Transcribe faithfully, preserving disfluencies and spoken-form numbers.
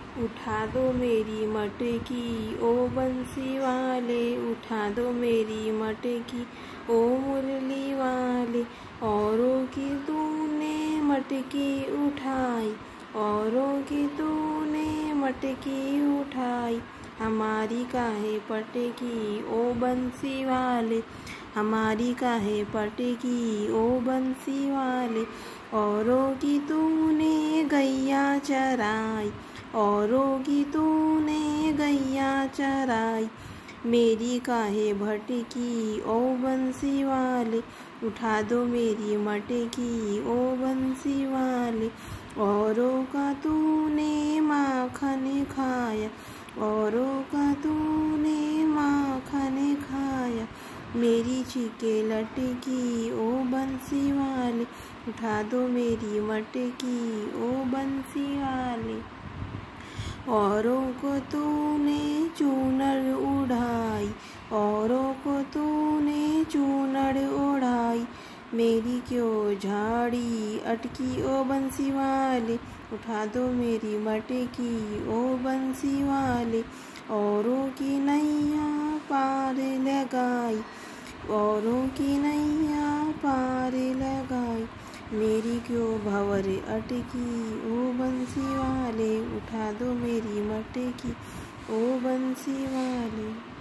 उठा दो मेरी मटकी ओ बंसी वाले, उठा दो मेरी मटकी ओ मुरली वाले। औरों की तूने मटकी उठाई, औरों की तूने मटकी उठाई, हमारी काहे पटकी ओ बंसी वाले, हमारी काहे पटकी ओ बंसी वाले। औरों की तूने गैया चराई, औरों की तूने गैया चराई, मेरी काहे भटकी ओ बंसी वाले। उठा दो मेरी मटकी ओ बंसी वाले। औरों का तूने माखन खाया, औरों का तूने माखन खाया, मेरी छिके लटकी ओ बंसी वाले। उठा दो मेरी मटकी ओ बंसी वाले। औरों को तूने चूनर उड़ाई, औरों को तूने चूनर उड़ाई, मेरी क्यों झाड़ी अटकी ओ बंसी वाले। उठा दो मेरी मटकी ओ बंसी वाले। औरों की नैया पार लगाई, औरों की नैया पार लगाई, मेरी क्यों भंवर अटकी ओ बंसी वाले। उठा दो मेरी मटकी ओ बंसी वाले।